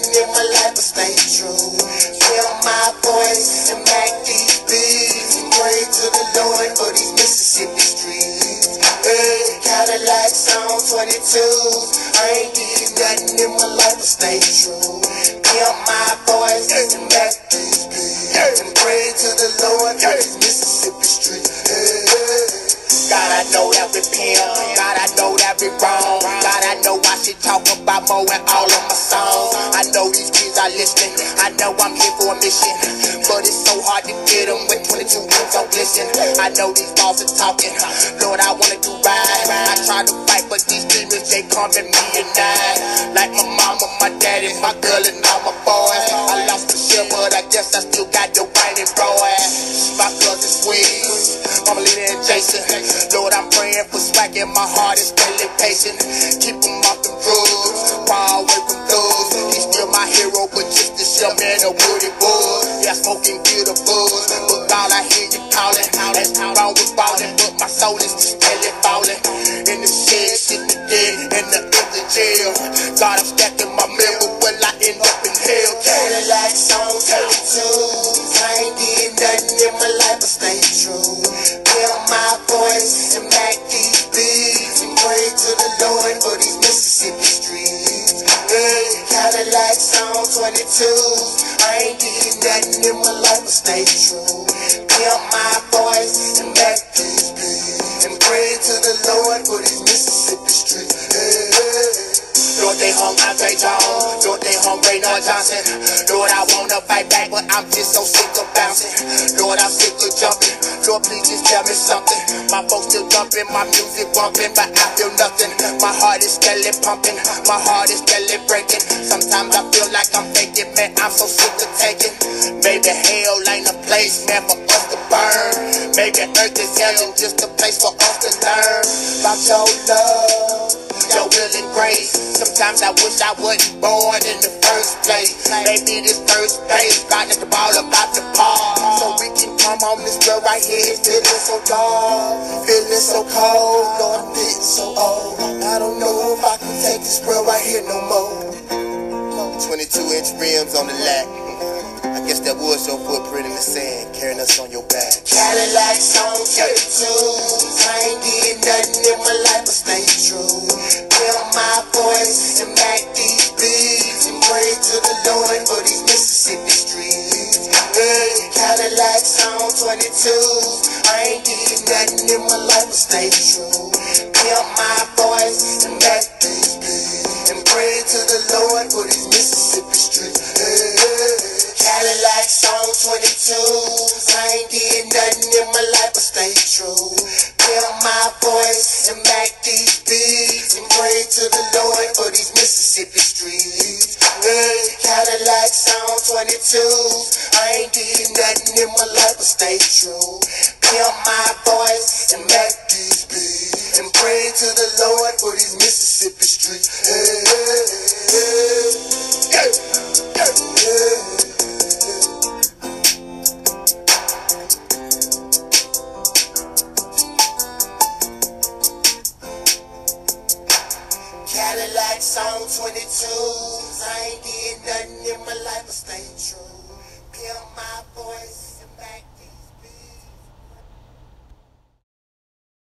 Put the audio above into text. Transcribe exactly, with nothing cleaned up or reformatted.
nothing in my life but stay true. Kill my voice and mack these beats and pray to the Lord for these Mississippi streets. Hey, Cadillacs on twenty-twos. I ain't did nothing in my life but stay true. Kill my voice and mack these beats and pray to the Lord for these Mississippi streets. Hey. God, I know that we pimp. God, I know that we wrong. God, I know I should talk about more in all of my songs. I know these kids are listening. I know I'm here for a mission, but it's so hard to get them with twenty-two rings on glisten. I know these balls are talking. Lord, I wanna do right. I try to fight, but these demons, they come at me at night. Like my mama, my daddy, my girl, and all my boys. I lost the shit, but I guess I still got the whining boys. My cousin Squeeze, Mama Lena and Jason. Lord, I'm praying for swag in my heart is steady patient. Keep him off the drugs, far away from thugs. He's still my hero, but just a shell man, a woody buzz. Yeah, smoking get a buzz, but all I hear you calling. That's how wrong with ballin', but my soul is just steady falling. In the shed, sitting dead, in the empty jail. God, I'm stacking my mail, but will I end up in hell? Cadillacs on twenty-twos. I ain't did nothing in my life but stay true. Kill my voice and mack these beats and pray to the Lord for these Mississippi streets. Hey, Cadillacs on twenty-twos. I ain't did nothing in my life but stay true. Kill my voice and mack these beats and pray to the Lord for these Mississippi streets. Hey, hey. Lord, they hung Andre Jones. Lord, they hung Raynor Johnson. Lord, I wanna fight back, but I'm just so sick of bouncing. Lord, I'm sick of jumping. Lord, please just tell me something. My folks still jumping, my music bumping, but I feel nothing. My heart is steadily pumping, my heart is steadily breaking. Sometimes I feel like I'm faking, man, I'm so sick of taking. Maybe hell ain't a place, man, for us to burn. Maybe earth is hell and just a place for us to learn about your love, your will and grace. Sometimes I wish I wasn't born in the first place. Maybe this first base, God let the ball about to par, so we can come on this girl right here. Feeling so dark, feeling so cold. Lord, I'm getting so old. I don't know if I can take this world right here no more. twenty-two inch rims on the lack. I guess that was your footprint in the sand, carrying us on your back. Cadillacs on twenty-twos. I ain't did nothing in my life but stay true. Kill my voice and mack these beats and pray to the Lord for these Mississippi streets. Hey, Cadillacs on twenty-twos. I ain't did nothing in my life but stay true. Kill my voice and mack these beats and pray to the Lord for these Mississippi streets. Hey, hey. Cadillacs on twenty-twos. I ain't did nothing in my life but stay true. Kill my voice and mack these beats and pray to the Lord for these Mississippi streets. Hey, Cadillacs on twenty-twos. I ain't did nothing in my life but stay true. Kill my voice and mack these beats and pray to the Lord for these Mississippi streets. Hey, hey, hey, hey, hey. Cadillacs on twenty-twos. I ain't did nothing in my life but stay true.